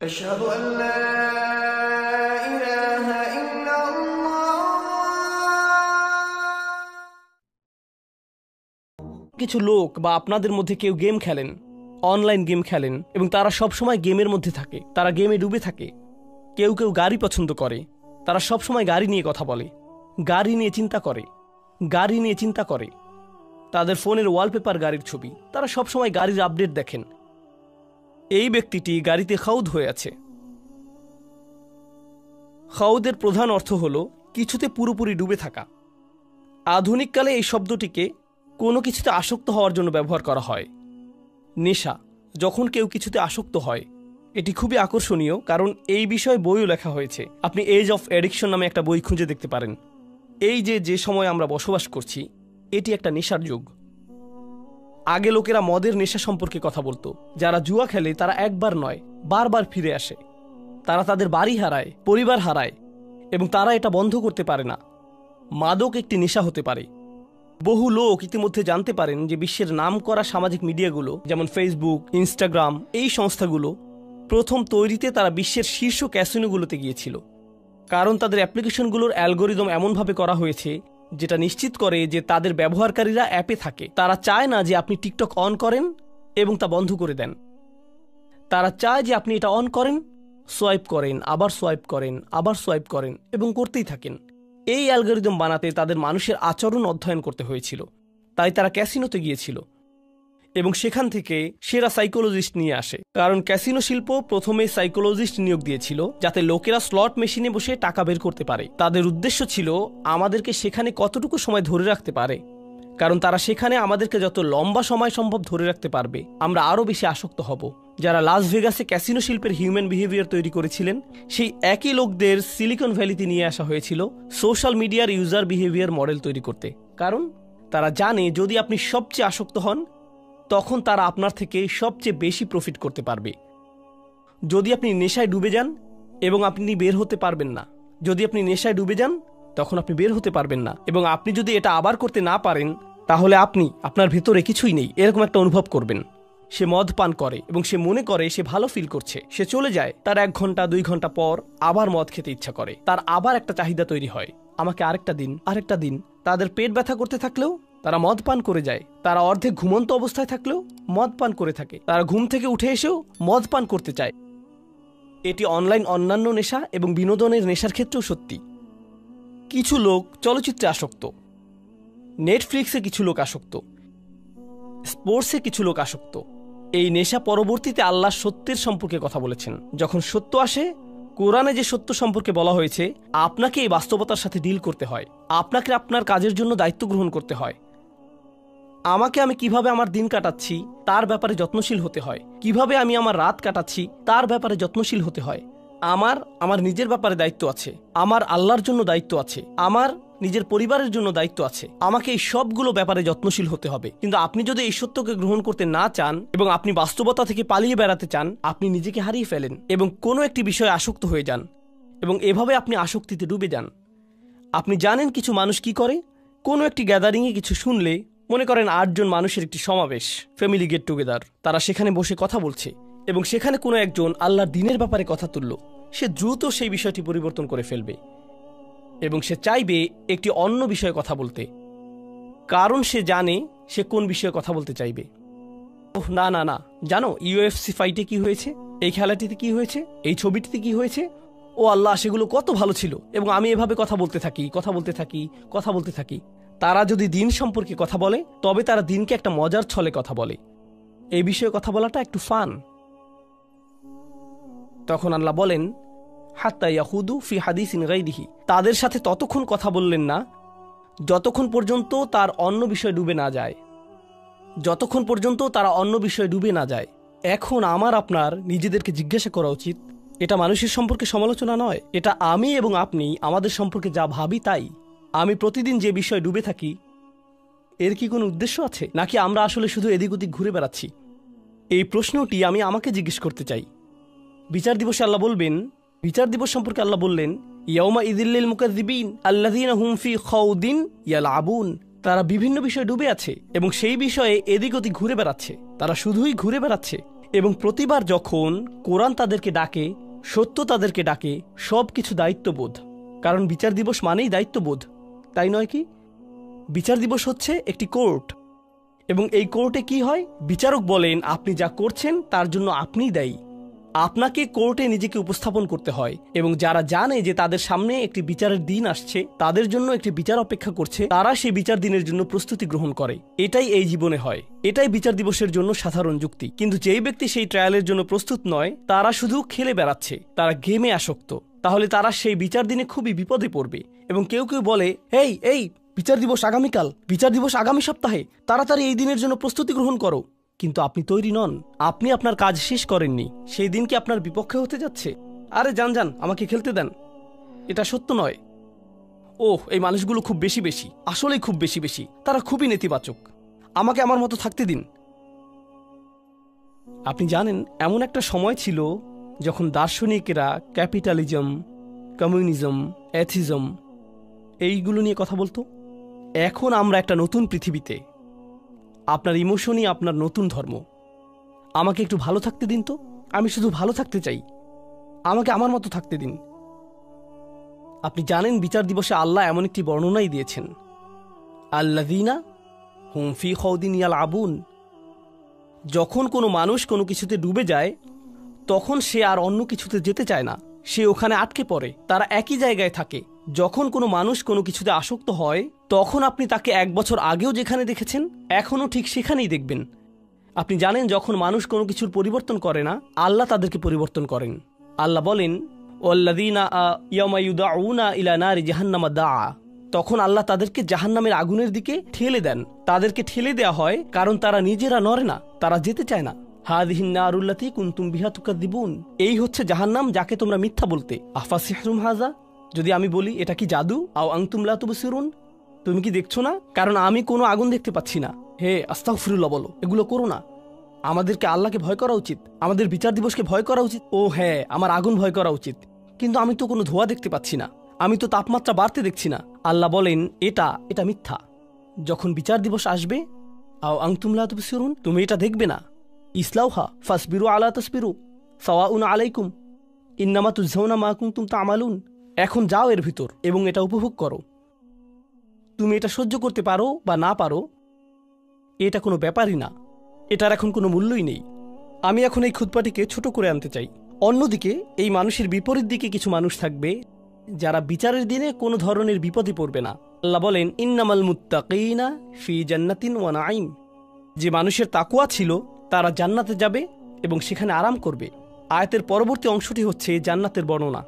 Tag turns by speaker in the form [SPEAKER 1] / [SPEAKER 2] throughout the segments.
[SPEAKER 1] أشهد أن لا إله إلا الله।
[SPEAKER 2] কিছু লোক বা আপনাদের মধ্যে কেউ গেম খেলেন, অনলাইন গেম খেলেন এবং তারা সব সময় গেমের মধ্যে থাকে, তারা গেমে ডুবে থাকে। কেউ কেউ গাড়ি পছন্দ করে, তারা সব সময় গাড়ি নিয়ে কথা বলে, গাড়ি নিয়ে চিন্তা করে, গাড়ি নিয়ে চিন্তা করে। তাদের ফোনের ওয়ালপেপার গাড়ির ছবি, তারা সব সময় গাড়ির আপডেট দেখেন। এই ব্যক্তিটি গাড়িতে খাউদ হয়ে আছে। খাউদের প্রধান অর্থ হল কিছুতে পুরোপুরি ডুবে থাকা। আধুনিককালে এই শব্দটিকে কোনো কিছুতে আসক্ত হওয়ার জন্য ব্যবহার করা হয়। নেশা, যখন কেউ কিছুতে আসক্ত হয়, এটি খুবই আকর্ষণীয়, কারণ এই বিষয়ে বইও লেখা হয়েছে। আপনি এজ অফ অ্যাডিকশন নামে একটা বই খুঁজে দেখতে পারেন। এই যে সময় আমরা বসবাস করছি, এটি একটা নেশার যুগ। আগে লোকেরা মদের নেশা সম্পর্কে কথা বলতো। যারা জুয়া খেলে তারা একবার নয়, বারবার ফিরে আসে। তারা তাদের বাড়ি হারায়, পরিবার হারায়, এবং তারা এটা বন্ধ করতে পারে না। মাদক একটি নেশা হতে পারে। বহু লোক ইতিমধ্যে জানতে পারেন যে বিশ্বের নামকরা সামাজিক মিডিয়াগুলো, যেমন ফেসবুক, ইনস্টাগ্রাম, এই সংস্থাগুলো প্রথম তৈরিতে তারা বিশ্বের শীর্ষ ক্যাসিনোগুলোতে গিয়েছিল, কারণ তাদের অ্যাপ্লিকেশনগুলোর অ্যালগোরিদম এমনভাবে করা হয়েছে যেটা নিশ্চিত করে যে তাদের ব্যবহারকারীরা অ্যাপে থাকে। তারা চায় না যে আপনি টিকটক অন করেন এবং তা বন্ধ করে দেন। তারা চায় যে আপনি এটা অন করেন, সোয়াইপ করেন, আবার সোয়াইপ করেন, আবার সোয়াইপ করেন এবং করতেই থাকেন। এই অ্যালগোরিদম বানাতে তাদের মানুষের আচরণ অধ্যয়ন করতে হয়েছিল। তাই তারা ক্যাসিনোতে গিয়েছিল এবং সেখান থেকে সেরা সাইকোলজিস্ট নিয়ে আসে, কারণ ক্যাসিনো শিল্প প্রথমে সাইকোলজিস্ট নিয়োগ দিয়েছিল যাতে লোকেরা স্লট মেশিনে বসে টাকা বের করতে পারে। তাদের উদ্দেশ্য ছিল আমাদেরকে সেখানে কতটুকু সময় ধরে রাখতে পারে, কারণ তারা সেখানে আমাদেরকে যত লম্বা সময় সম্ভব ধরে রাখতে পারবে, আমরা আরও বেশি আসক্ত হব। যারা লাস ভেগাসে ক্যাসিনো শিল্পের হিউম্যান বিহেভিয়ার তৈরি করেছিলেন, সেই একই লোকদের সিলিকন ভ্যালিতে নিয়ে আসা হয়েছিল সোশ্যাল মিডিয়ার ইউজার বিহেভিয়ার মডেল তৈরি করতে। কারণ তারা জানে যদি আপনি সবচেয়ে আসক্ত হন, তখন তারা আপনার থেকে সবচেয়ে বেশি প্রফিট করতে পারবে। যদি আপনি নেশায় ডুবে যান এবং আপনি বের হতে পারবেন না, যদি আপনি নেশায় ডুবে যান তখন আপনি বের হতে পারবেন না, এবং আপনি যদি এটা আবার করতে না পারেন, তাহলে আপনি আপনার ভেতরে কিছুই নেই এরকম একটা অনুভব করবেন। সে মদ পান করে এবং সে মনে করে সে ভালো ফিল করছে, সে চলে যায়। তার 1 ঘন্টা 2 ঘন্টা পর আবার মদ খেতে ইচ্ছা করে, তার আবার একটা চাহিদা তৈরি হয়, আমাকে আরেকটা দিন, আরেকটা দিন। তাদের পেট ব্যথা করতে থাকলেও তারা মদ পান করে যায়। তারা অর্ধেক ঘুমন্ত অবস্থায় থাকলেও মদ পান করে থাকে। তারা ঘুম থেকে উঠে এসেও মদ পান করতে চায়। এটি অনলাইন অন্যান্য নেশা এবং বিনোদনের নেশার ক্ষেত্রেও সত্যি। কিছু লোক চলচ্চিত্রে আসক্ত, নেটফ্লিক্সে কিছু লোক আসক্ত, স্পোর্টসে কিছু লোক আসক্ত। এই নেশা পরবর্তীতে আল্লাহ সত্যের সম্পর্কে কথা বলেছেন। যখন সত্য আসে, কোরআনে যে সত্য সম্পর্কে বলা হয়েছে, আপনাকে এই বাস্তবতার সাথে ডিল করতে হয়, আপনাকে আপনার কাজের জন্য দায়িত্ব গ্রহণ করতে হয়। আমি কিভাবে আমার দিন কাটাচ্ছি তার ব্যাপারে যত্নশীল হতে হয়, কিভাবে আমি আমার রাত কাটাচ্ছি তার ব্যাপারে যত্নশীল হতে হয়। আমার নিজের ব্যাপারে দায়িত্ব আছে, আমার আল্লাহর জন্য দায়িত্ব আছে, আমার নিজের পরিবারের জন্য দায়িত্ব আছে। আমাকে এই সবগুলো ব্যাপারে যত্নশীল হতে হবে। কিন্তু আপনি যদি এই সত্যকে গ্রহণ করতে না চান এবং আপনি বাস্তবতা থেকে পালিয়ে বেড়াতে চান, আপনি নিজেকে হারিয়ে ফেলেন এবং কোনো একটি বিষয়ে আসক্ত হয়ে যান, এবং এভাবে আপনি আসক্তিতে ডুবে যান। আপনি জানেন কিছু মানুষ কি করে? কোনো একটি গ্যাদারিংয়ে কিছু শুনলে, মনে করেন 8 জন মানুষের একটি সমাবেশ, ফ্যামিলি গেট টুগেদার, তারা সেখানে বসে কথা বলছে এবং সেখানে কোনো একজন আল্লাহর দ্বীনের ব্যাপারে কথা তুলল, সে দ্রুত সেই বিষয়টি পরিবর্তন করে ফেলবে এবং সে চাইবে একটি অন্য বিষয়ে কথা বলতে, কারণ সে জানে সে কোন বিষয়ে কথা বলতে চাইবে। ওহ না না না, জানো UFC ফাইটে কি হয়েছে, এই খেলাটিতে কি হয়েছে, এই ছবিটিতে কি হয়েছে, ও আল্লাহ সেগুলো কত ভালো ছিল, এবং আমি এভাবে কথা বলতে থাকি, কথা বলতে থাকি, কথা বলতে থাকি। তারা যদি দিন সম্পর্কে কথা বলে, তবে তারা দিনকে একটা মজার ছলে কথা বলে। এই বিষয়ে কথা বলাটা একটু ফান। তখন আল্লাহ বলেন, হাত্তা ইয়াহুদু ফি হাদিসিন গায়রিহি, তাদের সাথে ততক্ষণ কথা বললেন না যতক্ষণ পর্যন্ত তার অন্য বিষয়ে ডুবে না যায়, যতক্ষণ পর্যন্ত তারা অন্য বিষয়ে ডুবে না যায়। এখন আমার আপনার নিজেদেরকে জিজ্ঞাসা করা উচিত, এটা মানুষের সম্পর্কে সমালোচনা নয়, এটা আমি এবং আপনি আমাদের সম্পর্কে যা ভাবি তাই। আমি প্রতিদিন যে বিষয়ে ডুবে থাকি, এর কি কোনো উদ্দেশ্য আছে, নাকি আমরা আসলে শুধু এদিক ওদিক ঘুরে বেড়াচ্ছি? এই প্রশ্নটি আমি আমাকে জিজ্ঞেস করতে চাই। বিচার দিবসে আল্লাহ বলবেন, বিচার দিবস সম্পর্কে আল্লাহ বললেন, ইয়াউমা ইযিল্লিল মুকাযযিবিন আল্লাযীনা হুম ফি খাউদিন ইয়ালআবুন, তারা বিভিন্ন বিষয়ে ডুবে আছে এবং সেই বিষয়ে এদিক ওদিক ঘুরে বেড়াচ্ছে, তারা শুধুই ঘুরে বেড়াচ্ছে। এবং প্রতিবার যখন কোরআন তাদেরকে ডাকে, সত্য তাদেরকে ডাকে, সব কিছু দায়িত্ববোধ। কারণ বিচার দিবস মানেই দায়িত্ববোধ, তাই নয় কি? বিচার দিবস হচ্ছে একটি কোর্ট, এবং এই কোর্টে কি হয়? বিচারক বলেন আপনি যা করছেন তার জন্য আপনিই দায়ী। আপনাকে কোর্টে নিজেকে উপস্থাপন করতে হয়, এবং যারা জানে যে তাদের সামনে একটি বিচারের দিন আসছে, তাদের জন্য একটি বিচার অপেক্ষা করছে, তারা সেই বিচার দিনের জন্য প্রস্তুতি গ্রহণ করে। এটাই এই জীবনে হয়, এটাই বিচার দিবসের জন্য সাধারণ যুক্তি। কিন্তু যেই ব্যক্তি সেই ট্রায়ালের জন্য প্রস্তুত নয়, তারা শুধু খেলে বেড়াচ্ছে, তারা গেমে আসক্ত, তাহলে তারা সেই বিচার দিনে খুবই বিপদে পড়বে। এবং কেউ কেউ বলে, এই বিচার দিবস আগামীকাল, বিচার দিবস আগামী সপ্তাহে, তাড়াতাড়ি এই দিনের জন্য প্রস্তুতি গ্রহণ করো। কিন্তু আপনি তৈরি নন, আপনি আপনার কাজ শেষ করেননি, সেই দিন কি আপনার বিপক্ষে হতে যাচ্ছে? আরে যান, আমাকে খেলতে দেন। এটা সত্য নয়। ওহ, এই মানুষগুলো খুব বেশি, আসলেই খুব বেশি, তারা খুবই নেতিবাচক, আমাকে আমার মতো থাকতে দিন। আপনি জানেন, এমন একটা সময় ছিল যখন দার্শনিকেরা ক্যাপিটালিজম, কমিউনিজম, অ্যাথিজম এইগুলো নিয়ে কথা বলতো। এখন আমরা একটা নতুন পৃথিবীতে, আপনার ইমোশনই আপনার নতুন ধর্ম। আমাকে একটু ভালো থাকতে দিন তো, আমি শুধু ভালো থাকতে চাই, আমাকে আমার মতো থাকতে দিন। আপনি জানেন, বিচার দিবসে আল্লাহ এমন একটি বর্ণনাই দিয়েছেন, আল্লাযীনা হুম ফী খাউদিন ইয়ালআবুন। যখন কোনো মানুষ কোনো কিছুতে ডুবে যায়, তখন সে আর অন্য কিছুতে যেতে চায় না, সে ওখানে আটকে পড়ে, তারা একই জায়গায় থাকে। যখন কোনো মানুষ কোনো কিছুতে আসক্ত হয়, তখন আপনি তাকে 1 বছর আগেও যেখানে দেখেছেন, এখনও ঠিক সেখানেই দেখবেন। আপনি জানেন, যখন মানুষ কোনো কিছুর পরিবর্তন করে না, আল্লাহ তাদেরকে পরিবর্তন করেন। আল্লাহ বলেন, ওয়াল্লাযীনা ইয়াওমা ইউদআউনা ইলা নারি জাহান্নামা দাআ। তখন আল্লাহ তাদেরকে জাহান্নামের আগুনের দিকে ঠেলে দেন। তাদেরকে ঠেলে দেওয়া হয় কারণ তারা নিজেরা নড়ে না, তারা যেতে চায় না। হাযিহিন নারুল্লাতী কুনতুম বিহা তুকাযযিবুন। এই হচ্ছে জাহান্নাম, যাকে তোমরা মিথ্যা বলতে। আফা সিহরুম হাযা। যদি আমি বলি এটা কি জাদু? আও আনতুম লা তুবসিরুন। তুমি কি দেখছো না? কারণ আমি কোনো আগুন দেখতে পাচ্ছি না। হে আস্তাগফিরুল্লাহ বলো, এগুলো করো না। আমাদেরকে আল্লাহকে ভয় করা উচিত, আমাদের বিচার দিবসকে ভয় করা উচিত। ও হ্যাঁ, আমার আগুন ভয় করা উচিত, কিন্তু আমি তো কোনো ধোঁয়া দেখতে পাচ্ছি না, আমি তো তাপমাত্রা বাড়তে দেখছি না। আল্লাহ বলেন এটা মিথ্যা। যখন বিচার দিবস আসবে, আও আনতুম লা তুবসিরুন, তুমি এটা দেখবে না। ইসলাউহা ফাসবিরু আলা তাসবিরু সাওয়াউন আলাইকুম ইন্নামা তুজজাউনা মা কুনতুম তা'মালুন। এখন যাও এর ভিতর এবং এটা উপভোগ করো। তুমি এটা সহ্য করতে পারো বা না পারো, এটা কোনো ব্যাপারই না, এটার এখন কোনো মূল্যই নেই। আমি এখন এই খুতবাটিকে ছোট করে আনতে চাই। অন্যদিকে এই মানুষের বিপরীত দিকে কিছু মানুষ থাকবে যারা বিচারের দিনে কোনো ধরনের বিপদে পড়বে না। আল্লাহ বলেন, ইন্নামাল মুত্তাকিনা ফি জান্নাতিন ওয়া নাঈম। যে মানুষের তাকওয়া ছিল, তারা জান্নাতে যাবে এবং সেখানে আরাম করবে। আয়াতের পরবর্তী অংশটি হচ্ছে জান্নাতের বর্ণনা।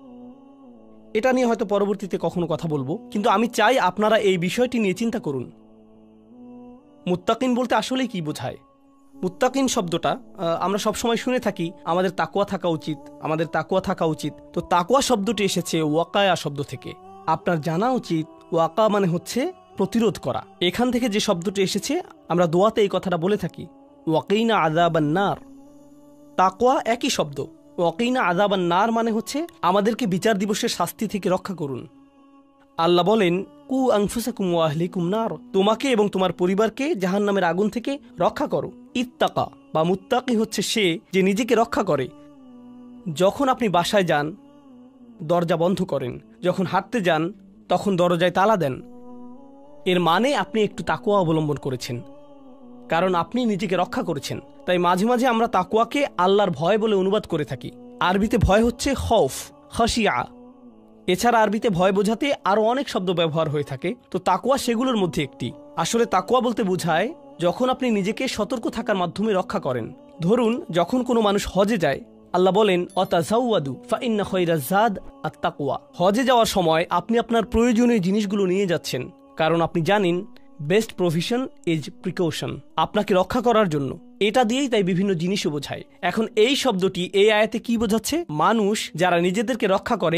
[SPEAKER 2] এটা নিয়ে হয়তো পরবর্তীতে কখনো কথা বলবো, কিন্তু আমি চাই আপনারা এই বিষয়টি নিয়ে চিন্তা করুন। মুত্তাকিন বলতে আসলে কি বোঝায়? মুত্তাকিন শব্দটা আমরা সবসময় শুনে থাকি, আমাদের তাকওয়া থাকা উচিত, আমাদের তাকওয়া থাকা উচিত। তো তাকওয়া শব্দটি এসেছে ওয়াকায়া শব্দ থেকে। আপনার জানা উচিত ওয়াকা মানে হচ্ছে প্রতিরোধ করা। এখান থেকে যে শব্দটি এসেছে, আমরা দোয়াতে এই কথাটা বলে থাকি, ওয়াকিনা আযাবান নার। তাকওয়া একই শব্দ। ওয়াকিনা আযাবান নার মানে হচ্ছে আমাদেরকে বিচার দিবসের শাস্তি থেকে রক্ষা করুন। আল্লাহ বলেন, কু আনফুসাকুম ওয়া আহলিকুম নার। তোমাকে এবং তোমার পরিবারকে জাহান্নামের আগুন থেকে রক্ষা করো। ইত্তাকা বা মুত্তাকি হচ্ছে সে যে নিজেকে রক্ষা করে। যখন আপনি বাসায় যান, দরজা বন্ধ করেন, যখন হাঁটতে যান, তখন দরজায় তালা দেন, এর মানে আপনি একটু তাকওয়া অবলম্বন করেছেন, কারণ আপনি নিজেকে রক্ষা করেছেন। তাই মাঝে মাঝে আমরা তাকওয়াকে আল্লাহর ভয় বলে অনুবাদ করে থাকি। আরবিতে ভয় হচ্ছে খৌফ, খাশিয়া। এছাড়া আরবিতে ভয় বোঝাতে আরও অনেক শব্দ ব্যবহার হয়ে থাকে, তো তাকওয়া সেগুলোর মধ্যে একটি। আসলে তাকওয়া বলতে বোঝায় যখন আপনি নিজেকে সতর্ক থাকার মাধ্যমে রক্ষা করেন। ধরুন, যখন কোনো মানুষ হজে যায়, আল্লাহ বলেন, অতাজাওয়াদু ফাইন্না খায়রাজ যাদ আত-তাকওয়া। হজে যাওয়ার সময় আপনি আপনার প্রয়োজনীয় জিনিসগুলো নিয়ে যাচ্ছেন, কারণ আপনি জানেন বেস্ট প্রভিশন ইজ প্রিকশন, আপনাকে রক্ষা করার জন্য। এটা দিয়েই তাই বিভিন্ন জিনিসও বোঝায়। এখন এই শব্দটি এই আয়াতে কি বোঝাচ্ছে? মানুষ যারা নিজেদেরকে রক্ষা করে,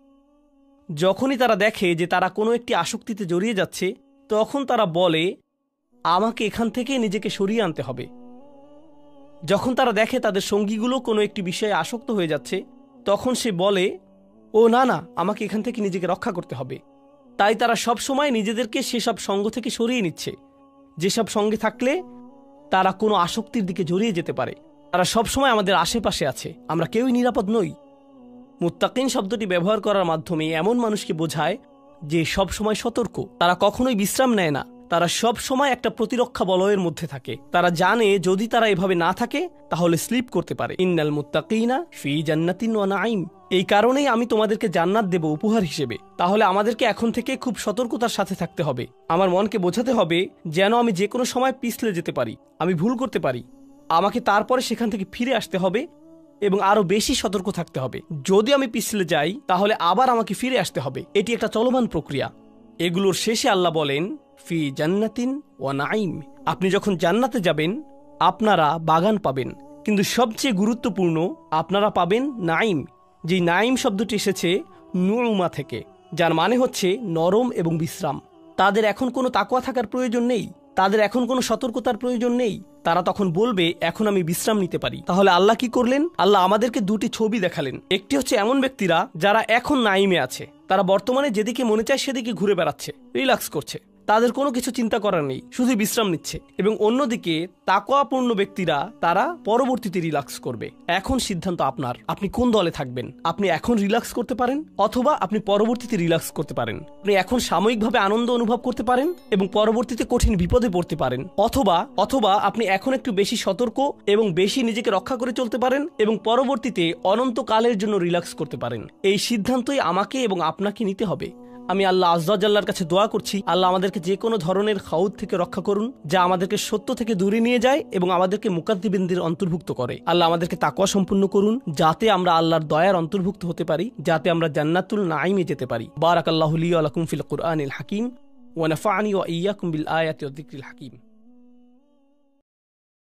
[SPEAKER 2] যখনই তারা দেখে যে তারা কোনো একটি আসক্তিতে জড়িয়ে যাচ্ছে, তখন তারা বলে, আমাকে এখান থেকে নিজেকে সরিয়ে আনতে হবে। যখন তারা দেখে তাদের সঙ্গীগুলো কোনো একটি বিষয়ে আসক্ত হয়ে যাচ্ছে, তখন সে বলে, ও না, আমাকে এখান থেকে নিজেকে রক্ষা করতে হবে। তাই তারা সব সময় নিজেদেরকে সেসব সঙ্গ থেকে সরিয়ে নিচ্ছে, যেসব সঙ্গে থাকলে তারা কোনো আসক্তির দিকে জড়িয়ে যেতে পারে। তারা সবসময় আমাদের আশেপাশে আছে, আমরা কেউই নিরাপদ নই। মুত্তাকিন শব্দটি ব্যবহার করার মাধ্যমে এমন মানুষকে বোঝায় যে সব সময় সতর্ক, তারা কখনোই বিশ্রাম নেয় না, তারা সব সময় একটা প্রতিরক্ষা বলয়ের মধ্যে থাকে। তারা জানে যদি তারা এভাবে না থাকে তাহলে স্লিপ করতে পারে। ইন্নাল মুত্তাকিনা ফি জান্নাতিন ওয়া নাঈম। এই কারণেই আমি তোমাদেরকে জান্নাত দেব উপহার হিসেবে। তাহলে আমাদেরকে এখন থেকে খুব সতর্কতার সাথে থাকতে হবে। আমার মনকে বোঝাতে হবে যেন আমি যে কোনো সময় পিছলে যেতে পারি, আমি ভুল করতে পারি, আমাকে তারপরে সেখান থেকে ফিরে আসতে হবে এবং আরো বেশি সতর্ক থাকতে হবে। যদি আমি পিছলে যাই তাহলে আবার আমাকে ফিরে আসতে হবে। এটি একটা চলমান প্রক্রিয়া। এগুলোর শেষে আল্লাহ বলেন ফি জান্নাতিন ওয়া নাঈম। আপনি যখন জান্নাতে যাবেন আপনারা বাগান পাবেন, কিন্তু সবচেয়ে গুরুত্বপূর্ণ আপনারা পাবেন নাঈম। যেই নাঈম শব্দটি এসেছে নুউমা থেকে, যার মানে হচ্ছে নরম এবং বিশ্রাম। তাদের এখন কোনো তাকওয়া থাকার প্রয়োজন নেই, তাদের এখন কোনো সতর্কতার প্রয়োজন নেই। তারা তখন বলবে এখন আমি বিশ্রাম নিতে পারি। তাহলে আল্লাহ কি করলেন? আল্লাহ আমাদেরকে দুটি ছবি দেখালেন। একটি হচ্ছে এমন ব্যক্তিরা যারা এখন নাইমে আছে, তারা বর্তমানে যেদিকে মনে চায় সেদিকে ঘুরে বেড়াচ্ছে, রিল্যাক্স করছে, তাদের কোনো কিছু চিন্তা করার নেই, শুধু বিশ্রাম নিচ্ছে। এবং অন্যদিকে তাকওয়াপূর্ণ ব্যক্তিরা তারা পরবর্তীতে রিল্যাক্স করবে। এখন সিদ্ধান্ত আপনার, আপনি কোন দলে থাকবেন। আপনি এখন রিল্যাক্স করতে পারেন অথবা আপনি পরবর্তীতে রিল্যাক্স করতে পারেন। আপনি এখন সাময়িকভাবে আনন্দ অনুভব করতে পারেন এবং পরবর্তীতে কঠিন বিপদে পড়তে পারেন, অথবা আপনি এখন একটু বেশি সতর্ক এবং বেশি নিজেকে রক্ষা করে চলতে পারেন এবং পরবর্তীতে অনন্তকালের জন্য রিল্যাক্স করতে পারেন। এই সিদ্ধান্তই আমাকে এবং আপনাকে নিতে হবে। আমি আল্লাহ আযজা ওয়া জাল্লার কাছে দোয়া করছি, আল্লাহ আমাদেরকে যে কোনো ধরনের খাউদ থেকে রক্ষা করুন, যা আমাদেরকে সত্য থেকে দূরে নিয়ে যায় এবং আমাদেরকে মুকাদ্দিবিনদের অন্তর্ভুক্ত করে। আল্লাহ আমাদেরকে তাকওয়া সম্পূর্ণ করুন, যাতে আমরা আল্লাহর দয়ার অন্তর্ভুক্ত হতে পারি, যাতে আমরা জান্নাতুল নাঈমে যেতে পারি। বারাকাল্লাহু লি ওয়া লাকুম ফিল কুরআনিল হাকিম ওয়া নাফা'নি ওয়া ইয়্যাকুম বিল আয়াতি ওয়াদ যিকরিল হাকিম।